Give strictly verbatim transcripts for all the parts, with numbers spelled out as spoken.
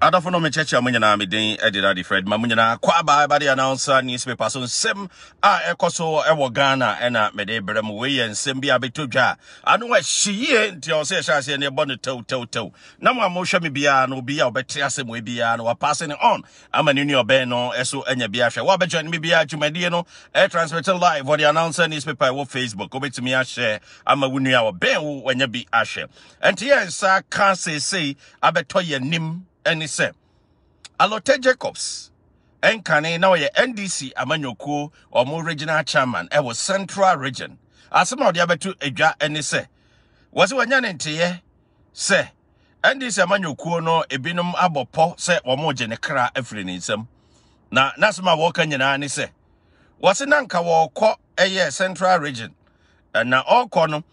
Adafono me cheche amunyana me den edida di Fred mamunyana kwa ba ba the announcer newspaper so nsem a ekoso ewo Ghana ena me de brem we ye nsem bi abetodwa anu wa hyiye nti o se hya se ne bo no tew tew tew na mo amohwa me bia no bia obete asem we bia no wa passing on ama ni nu obe no eso enya bia hwe wa be join me bia dwumade no e transmit live for the announcer newspaper wo Facebook obetimi a share ama wunu a obe wo wanya bi a hwe enti ye nsa ka se sei abeto ye nim Eni se Allotey Jacobs enkane na oye N D C amanyokuo omo regional chairman e was central region asema odi abetu edwa eni se wose wanya ne nteye se N D C amanyokuo no ebinom abopo se omo je ne kra afiri ne nsam na nasema wo ka nyina ni se wose nanka wo kọ eye central region na okọ no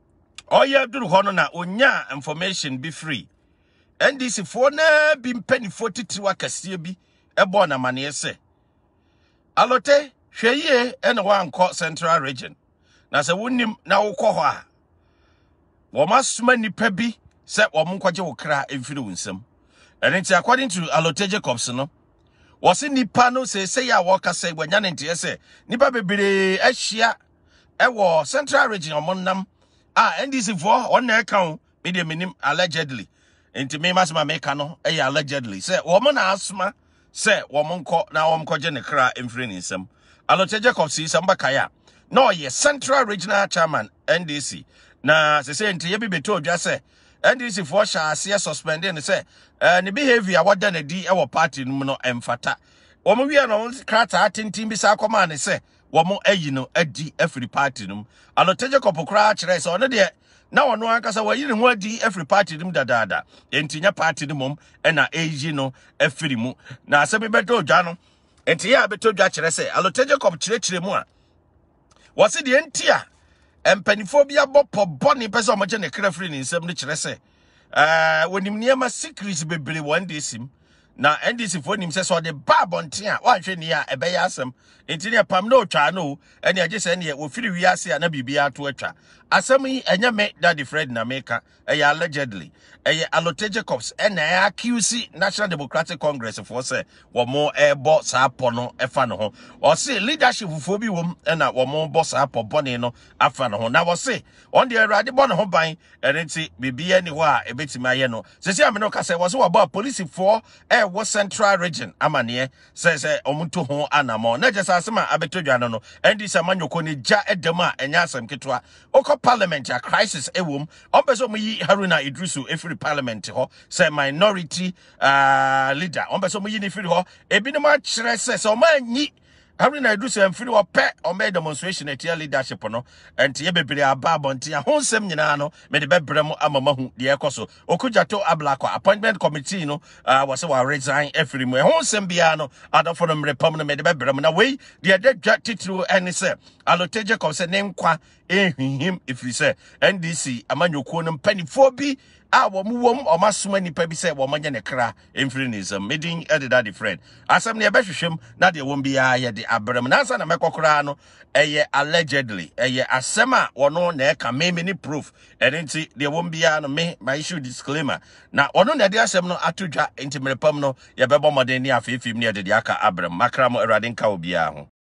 oye duru ho no na onya information be free N D C for na bi mpani forty-three akase bi ebo na mane se Allotey hweye ene wanko central region na se wonim na wokọ ho a wo masuma nipa bi se wo mkwaje wo kra emfiri wunsam ene nti according to Allotey Jacobs no wo se nipa no se se ya wo kase gwanya ne nti se nipa bebere ahia ewo central region omonnam ah N D C for on na kan me de minim allegedly Inti me masma meka no eh allegedly say woman na asma say woman ko na wom ko je ne kra emfiri ni nsam Allotey Jacobs si samba kaya no ye central regional chairman N D C na se say nti ye bi beto odwa say N D C for sha ase suspended ne say eh ne behavior wada na di e wo party no no emfata womo wi no krata atintin bi sa akoma ne say womo ayi no adi afiri party no Allotey Jacobs kra kire say ono de na wono ankasa wa yiri ho adi every party dim dadada entinya party dim mom e na agi no afiri mu na asemi beto dwa no enti ya beto dwa kire se Allotey Jacobs kire kire mu a wose de entia empanifo bia bopo boni pese o moje ne kra free ni nsem ne kire se eh wonim niema secrets bebere one day sim na N D C for nim se so de babonten a wa hwe ni a ebe ya asem enti ne pam no twa no ene age se ne wo firi wi ase a na bibia to atwa asem yi enye me daddy Fred na meka e allegedly e Allotey Jacobs ene accuse National Democratic Congress for say wo mo e bo sa po no e fa no ho o se leadership fo bi wom e na wo mo bo sa po bone no afa no ho na wo se on de awurade bo no ho ban ene nti bibia ni ho a ebetima ye no se se ameno ka se wo se wo bo police for e wo central region amane se se omuto ho anamo na je sa asema abetodwa no no ndi se manyoko ni ja edem a enya asem ketwa oko parliament a crisis ewom ombeso mu yi Haruna Idrisu efiri parliament ho se minority uh, leader ombeso mu yi ni firi ho ebinom a kire se se o manyi Haruna Idrisu emfiri ho pe o me demonstration etia leadership no enti ye bebere aba abonti a ho nsem nyina no me de bebrem amamahu de ekoso okujato ablako appointment committee no uh, was wa resign efiri mu ho nsem bia no adofo no mrepam no me de bebrem na wei de de dwa titru ene se Allotey Jacobs se ne nkwa ehihim efiri se N D C amanyokuo no mpanifo bi a wo mu wom o masoma nipa bi se wo manya ne kra emfiri ne zam medin edida the friend asem ne e behwehwem na de wom bia ye de abrem na ansa na mekokora no eye allegedly eye asem a wono na e ka me me ni proof enti de wom bia no me my issue disclaimer na wono na de asem no atodwa enti merepam no ye bebo modern ni afefim ne de de aka abrem makra mo erade nka obia ho